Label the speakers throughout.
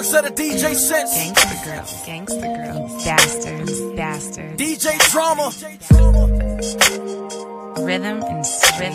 Speaker 1: First set of DJ sets.
Speaker 2: Gangsta girls, bastards.
Speaker 1: DJ Drama.
Speaker 2: Rhythm and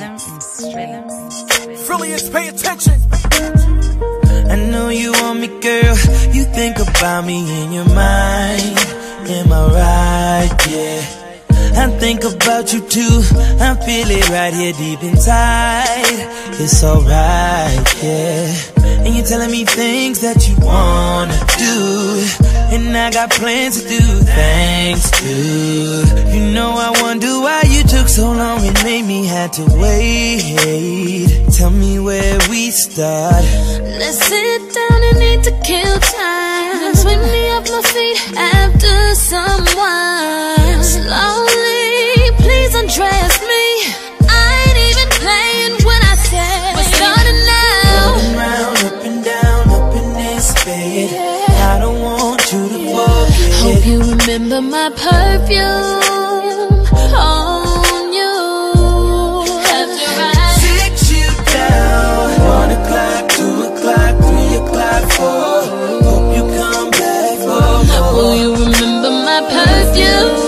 Speaker 1: Frillians, pay attention.
Speaker 3: I know you want me, girl. You think about me in your mind. Am I right? Yeah. I think about you too. I feel it right here deep inside. It's alright, yeah. And you're telling me things that you wanna do, and I got plans to do things too. You know I wonder why you took so long and made me have to wait. Tell me where we start.
Speaker 4: Let's sit down and need to kill time. Sweep me off my feet after someone. Slowly, please undress me. I ain't even playing when I say we're starting now.
Speaker 3: Rolling round, up and down, up in this bed. Yeah. I don't want you to forget.
Speaker 4: Hope you remember my perfume on you. After I
Speaker 3: sit you down, 1 o'clock, 2 o'clock, 3 o'clock, 4. Hope you come back for more.
Speaker 4: Will you remember my perfume?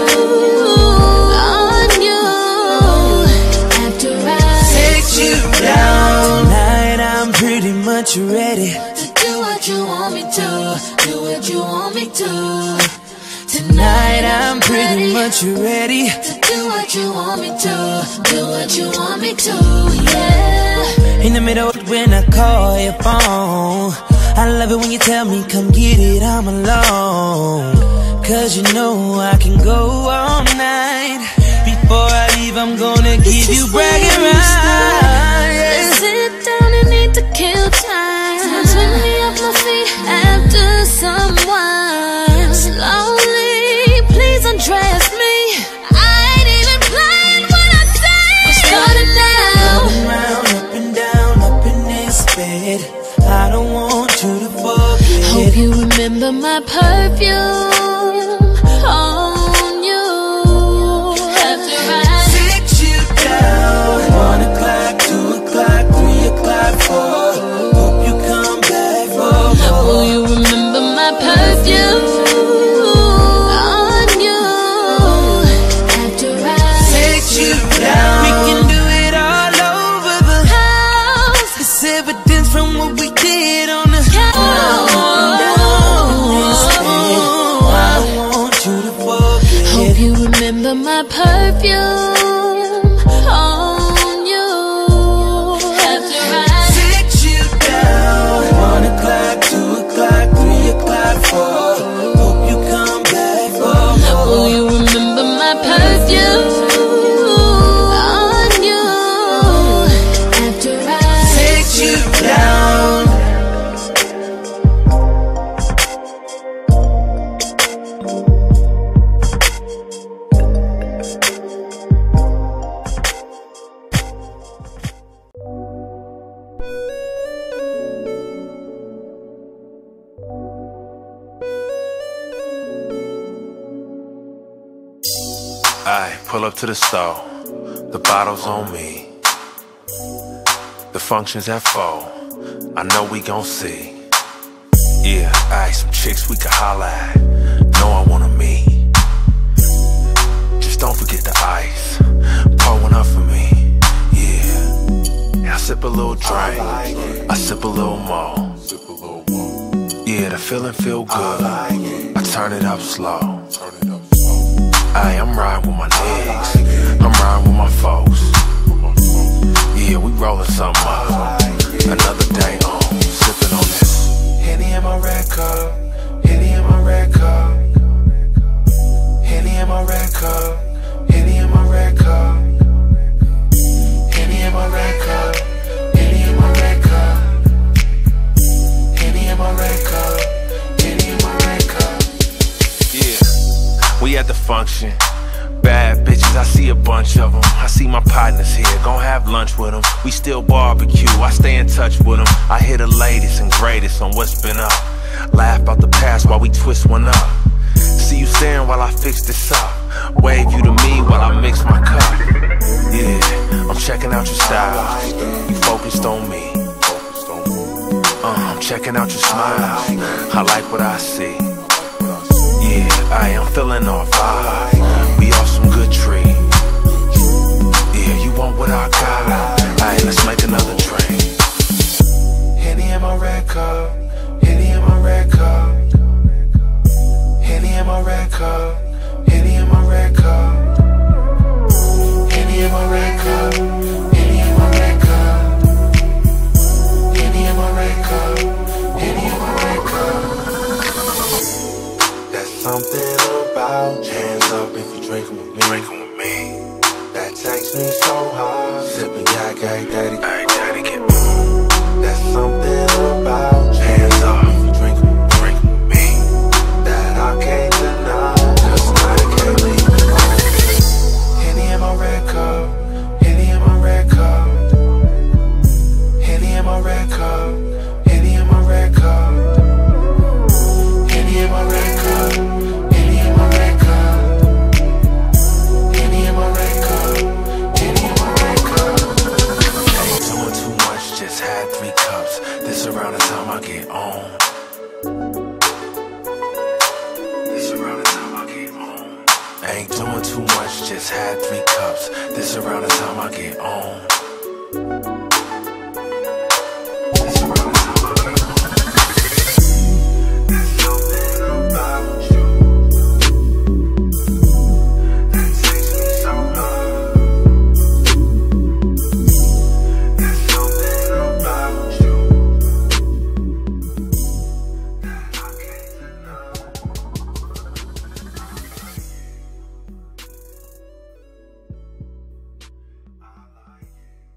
Speaker 3: You ready
Speaker 4: to do what you want me to, do what you want me to.
Speaker 3: Tonight I'm pretty much ready
Speaker 4: to do what you want me to, do what you want me to, yeah.
Speaker 3: In the middle when I call your phone, I love it when you tell me come get it, I'm alone. Cause you know I can go all night. Before I leave I'm gonna give you bragging rights.
Speaker 4: Let's sit down and need to kill time. Swing me off my feet after someone. Slowly, please undress me. I ain't even playing when I say we're starting now.
Speaker 3: Rolling round, up and down, up in this bed. I don't want you to forget.
Speaker 4: Hope you remember my perfume on you. After I
Speaker 3: sit you down, 1 o'clock, 2 o'clock, 3 o'clock, 4. Hope you come back for more.
Speaker 4: Will you remember my perfume on you? After I
Speaker 3: sit you down, we can do it all over the house. It's evidence from what we did on the couch. I want you to forget.
Speaker 4: Hope you remember my perfume on you. After I
Speaker 3: sit you down, 1 o'clock, 2 o'clock, 3 o'clock, 4. Hope you come back for more.
Speaker 4: Will you remember my perfume on you? After I
Speaker 3: sit you down.
Speaker 5: I pull up to the store, the bottle's on me. The function's at 4, I know we gon' see. Yeah, aight, some chicks we can holla at, know I wanna meet. Just don't forget the ice, pour one up for me. Yeah, and I sip a little drink, I sip a little more. Yeah, the feeling feel good, I turn it up slow. I'm riding with my niggas, I'm riding with my folks. Yeah, we rollin' something up, another day on, sippin' on this. Henny in my red cup, Henny in my red cup, Henny in my red cup, Henny in my red cup, Henny in my red cup, Henny in my red cup, Henny in my red cup, Henny in my red cup. Yeah, we at the function. Bad bitches, I see a bunch of them. I see my partners here, gon' have lunch with them. We still barbecue, I stay in touch with them. I hear the latest and greatest on what's been up. Laugh about the past while we twist one up. See you staring while I fix this up. Wave you to me while I mix my cup. Yeah, I'm checking out your style. You focused on me. I'm checking out your smile. I like what I see. Yeah, I am feeling our vibe. We are some good tree. Yeah, you want what I got? Alright, let's make another drink. Henny in my red cup. Henny in my red cup. Henny in my red cup. Henny in my red cup. Henny in my red cup. Henny in my red cup. Henny in my red cup. Henny in my red cup. That's something about hands up if you drinking with me. Drinking with me. That takes me so hard. Sipping yak, daddy. Ay, daddy, get on. That's something about hands up if you drinking with me. That I can't deny. Cause tonight I can't leave. Henny in my red cup. Henny in my red cup. Henny in my red cup. Henny in my red cup. Henny in my red cup. Henny in my red cup. Henny in my red cup. Henny in my red cup. Ain't doing too much, just had 3 cups. This around the time I get on. This around the time I get on. Ain't doing too much, just had 3 cups. This around the time I get on. This around the time I get on. There's something about you that takes me so high. There's something about you that I can't deny. I like it.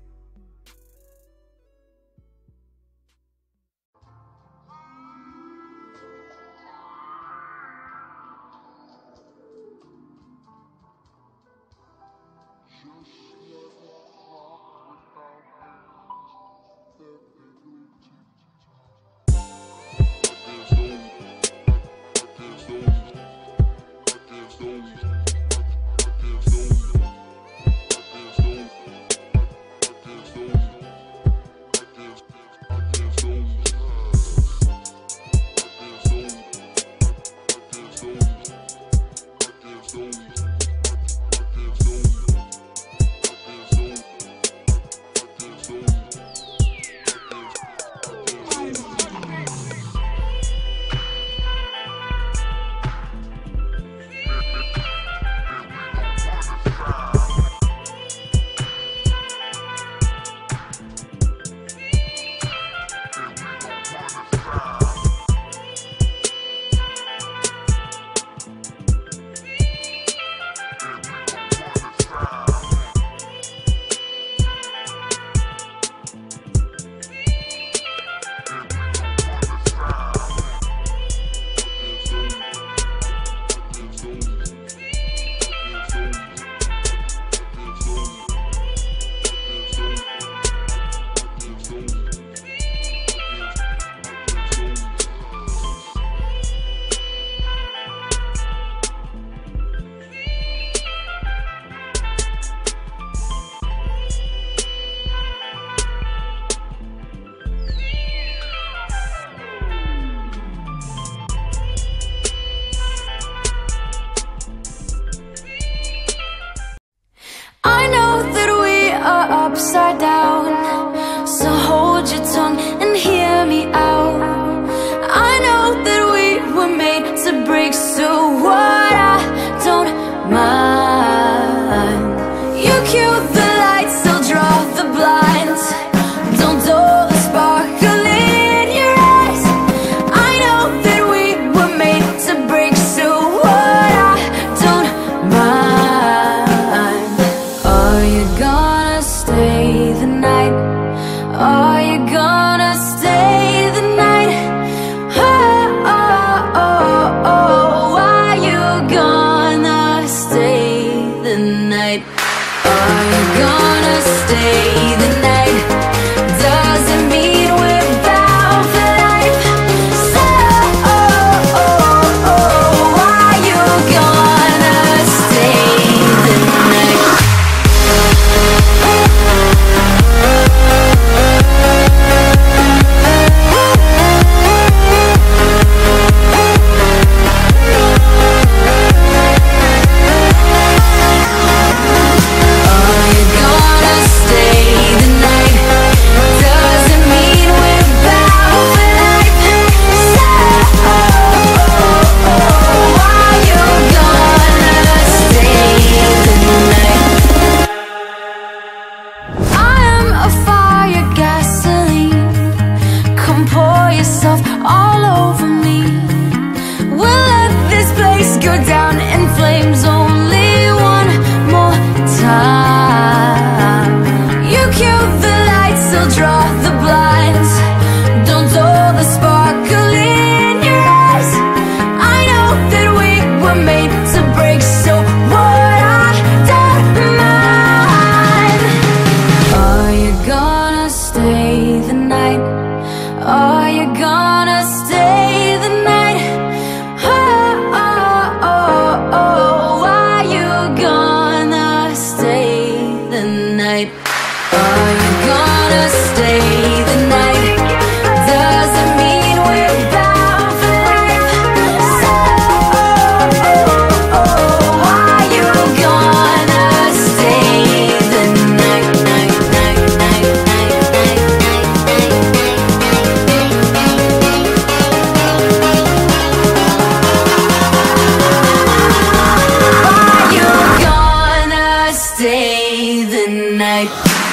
Speaker 4: draw the blinds. Don't dull the sparkle in your eyes. I know that we were made to break, so what I don't mind. Are you gonna stay the night? Are you gonna stay the night? Oh, oh, oh, oh. Are you gonna stay the night? Are you gonna stay the night? Doesn't mean we're bound for life. So, are you gonna stay the night, night, night, night, night, night, night, night? Are you gonna stay the night?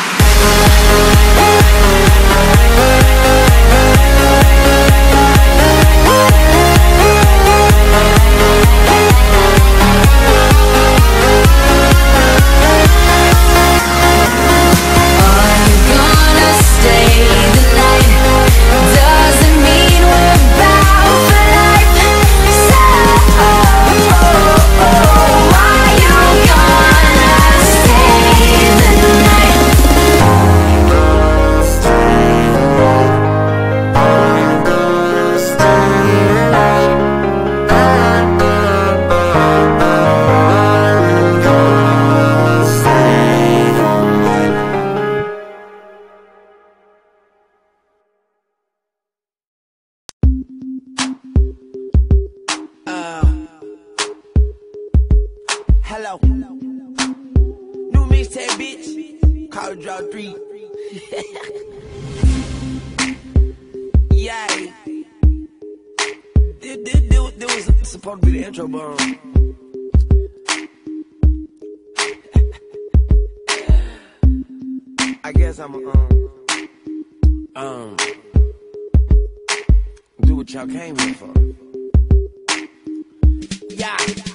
Speaker 6: Hello. New mixtape, bitch. Call Draw 3. Yeah. There was supposed to be the intro, but I guess I'm do what y'all came here for. Yeah.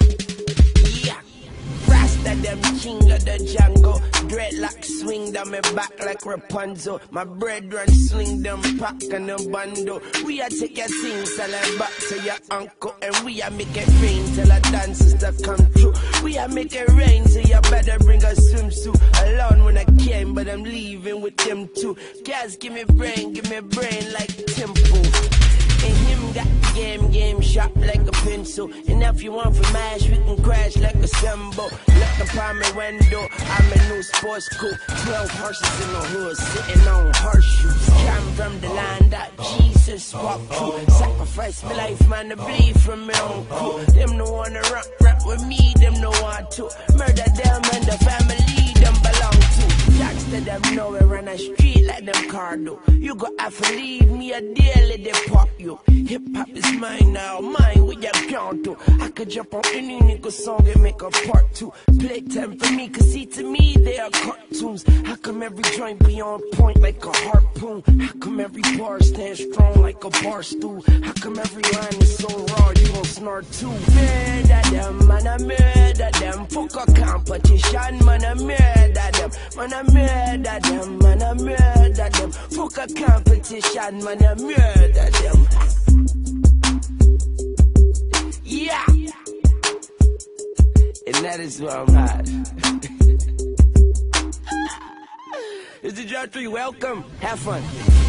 Speaker 6: Rasta them king of the jungle. Dreadlocks swing down my back like Rapunzel. My brethren swing them pack and them bundle. We are take your things, sell them back to your uncle. And we are make it rain till our dances to come true. We are make it rain, so you better bring a swimsuit. Alone when I came, but I'm leaving with them too. Guys, give me brain like Temple. And him got game sharp like a pencil. And if you want for mash, we can crash like a cymbal. Look upon my window, I'm a new sports coupe. 12 horses in the hood, sitting on horseshoes. Come from the land that Jesus walked through. Sacrifice my life, man, to bleed from my own crew. Them no wanna rap with me, them no want to. Murder them and the family them belong to. Jacks to them know we run a street like them car do. You go have to leave me a daily they pop you. Hip hop is mine now, mine with your count to. I could jump on any nigga song and make a part 2. Play time for me, cause see to me they are cartoons. How come every joint be on point like a harpoon? How come every bar stand strong like a bar stool? How come every line is so raw you gon' snort too? Murder them, man, I murder them. Fuck a competition, man, I murder them. Man, I murder them, man, I murder them. Fuck a competition, man, I murder them. Yeah. And that is where I'm at. It's the Draw 3, welcome, have fun.